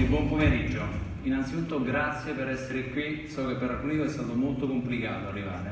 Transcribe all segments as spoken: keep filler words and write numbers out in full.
buon pomeriggio. Innanzitutto grazie per essere qui, so che per alcuni è stato molto complicato arrivare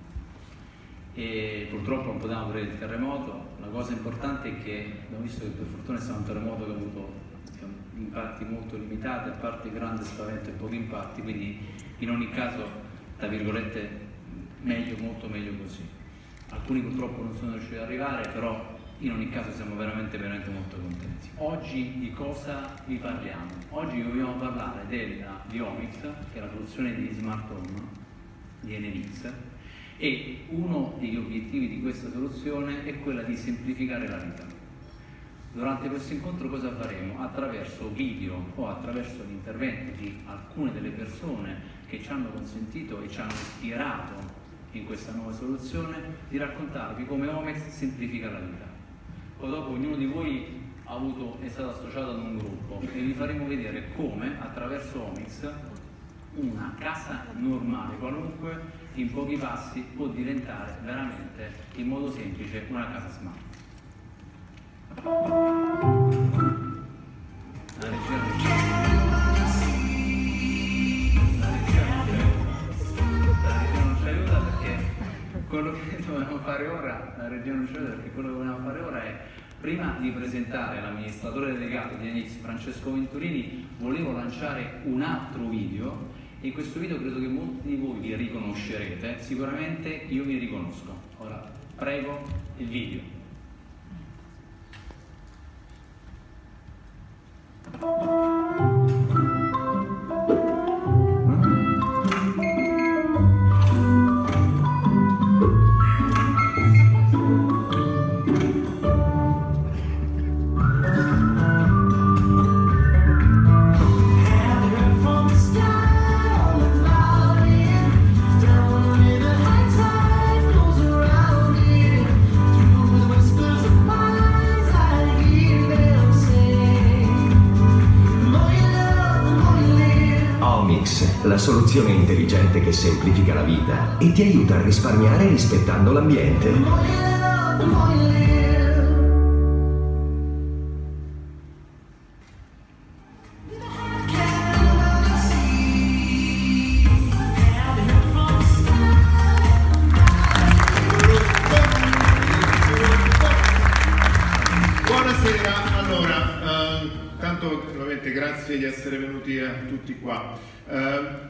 e purtroppo non potevamo avere il terremoto. La cosa importante è che abbiamo visto che per fortuna è stato un terremoto che ha avuto impatti molto limitati, a parte grande spavento e pochi impatti, quindi in ogni caso, tra virgolette, meglio, molto meglio così. Alcuni purtroppo non sono riusciti ad arrivare, però in ogni caso siamo veramente, veramente molto contenti. Oggi di cosa vi parliamo? Oggi vogliamo parlare della, di Omix, che è la soluzione di smart home di Enelix, e uno degli obiettivi di questa soluzione è quella di semplificare la vita. Durante questo incontro cosa faremo? Attraverso video o attraverso l'intervento di alcune delle persone che ci hanno consentito e ci hanno ispirato in questa nuova soluzione, di raccontarvi come Omix semplifica la vita. Poi dopo ognuno di voi ha avuto, è stato associato ad un gruppo e vi faremo vedere come attraverso Omix una casa normale, qualunque, in pochi passi può diventare veramente in modo semplice una casa smart. La regia, la regia, la regia non ci aiuta perché quello che dobbiamo fare ora, la regia non ci aiuta perché quello che dobbiamo fare ora è, prima di presentare l'amministratore delegato di Enelix, Francesco Venturini, volevo lanciare un altro video. In questo video credo che molti di voi vi riconoscerete, sicuramente io vi riconosco. Ora prego il video. La soluzione intelligente che semplifica la vita e ti aiuta a risparmiare rispettando l'ambiente. Buonasera, allora, uh, tanto veramente grazie di essere venuti a tutti qua. Uh,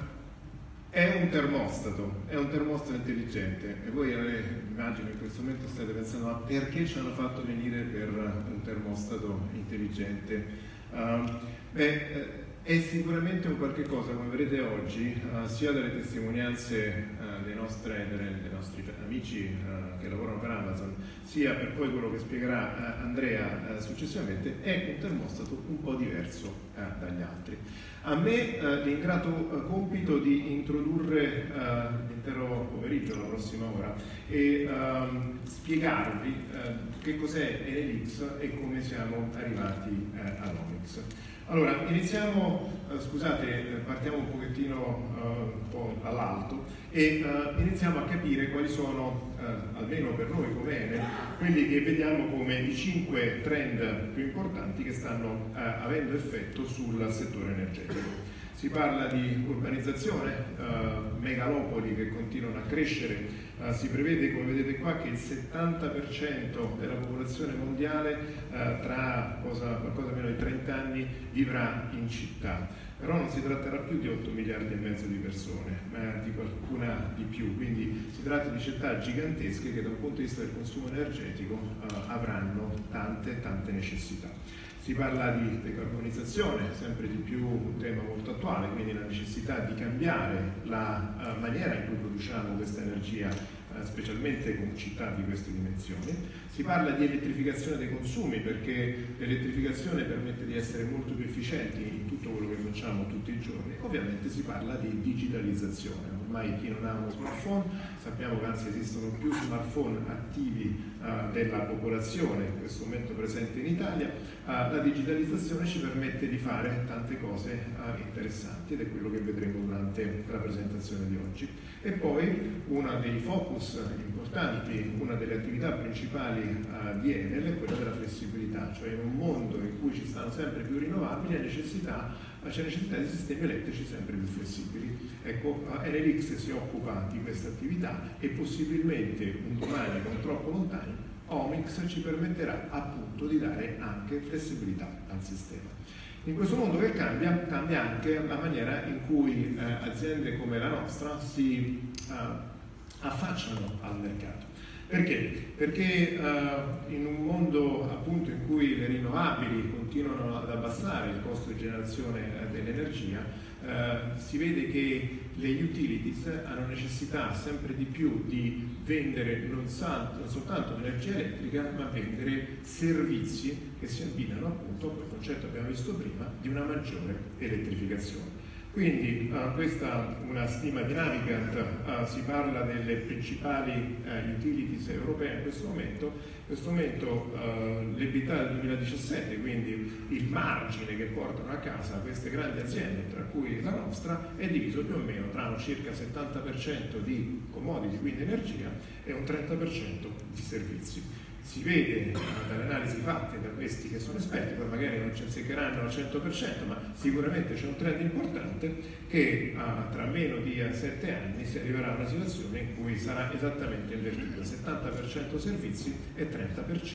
è un termostato, è un termostato intelligente e voi eh, immagino in questo momento state pensando ma perché ci hanno fatto venire per un termostato intelligente? Uh, beh, è sicuramente un qualche cosa, come vedrete oggi, uh, sia dalle testimonianze uh, dei, nostre, delle, dei nostri amici uh, che lavorano per Amazon, sia per poi quello che spiegherà uh, Andrea uh, successivamente, è un termostato un po' diverso uh, dagli altri. A me uh, l'ingrato uh, compito di introdurre uh, l'intero pomeriggio, la prossima ora, e um, spiegarvi uh, che cos'è Enelix e come siamo arrivati uh, ad Omix. Allora, iniziamo, uh, scusate, partiamo un pochettino uh, un po' dall'alto e uh, iniziamo a capire quali sono, uh, almeno per noi come Enel, quelli che vediamo come i cinque trend più importanti che stanno uh, avendo effetto sul settore energetico. Si parla di urbanizzazione, uh, megalopoli che continuano a crescere, uh, si prevede, come vedete qua, che il settanta per cento della popolazione mondiale uh, tra cosa, qualcosa meno di trenta anni vivrà in città. Però non si tratterà più di otto miliardi e mezzo di persone, ma di qualcuna di più, quindi si tratta di città gigantesche che da un punto di vista del consumo energetico uh, avranno tante, tante necessità. Si parla di decarbonizzazione, sempre di più un tema molto attuale, quindi la necessità di cambiare la uh, maniera in cui produciamo questa energia, uh, specialmente con città di queste dimensioni. Si parla di elettrificazione dei consumi, perché l'elettrificazione permette di essere molto più efficienti in tutto quello che facciamo tutti i giorni. Ovviamente si parla di digitalizzazione. Ormai chi non ha uno smartphone, sappiamo che anzi esistono più smartphone attivi uh, della popolazione in questo momento presente in Italia. Uh, la digitalizzazione ci permette di fare tante cose uh, interessanti ed è quello che vedremo durante la presentazione di oggi. E poi uno dei focus importanti, una delle attività principali uh, di Enel è quella della flessibilità, cioè in un mondo in cui ci stanno avanzano sempre più rinnovabili, c'è necessità, c'è necessità di sistemi elettrici sempre più flessibili. Ecco, Enel si occupa di questa attività e possibilmente un domani non troppo lontani Omix ci permetterà appunto di dare anche flessibilità al sistema. In questo mondo che cambia, cambia anche la maniera in cui eh, aziende come la nostra si eh, affacciano al mercato. Perché? Perché uh, in un mondo appunto in cui le rinnovabili continuano ad abbassare il costo di generazione uh, dell'energia, uh, si vede che le utilities hanno necessità sempre di più di vendere non, santo, non soltanto energia elettrica, ma vendere servizi che si abbinano appunto a quel concetto che abbiamo visto prima di una maggiore elettrificazione. Quindi uh, questa è una stima di Navigant, uh, si parla delle principali uh, utilities europee in questo momento. In questo momento uh, l'EBITDA del duemiladiciassette, quindi il margine che portano a casa queste grandi aziende, tra cui la nostra, è diviso più o meno tra un circa settanta per cento di commodity, quindi energia, e un trenta per cento di servizi. Si vede uh, dalle analisi fatte da questi che sono esperti, poi magari non ci azzeccheranno al cento per cento, ma sicuramente c'è un trend importante che uh, tra meno di sette anni si arriverà a una situazione in cui sarà esattamente invertita, settanta per cento servizi e trenta per cento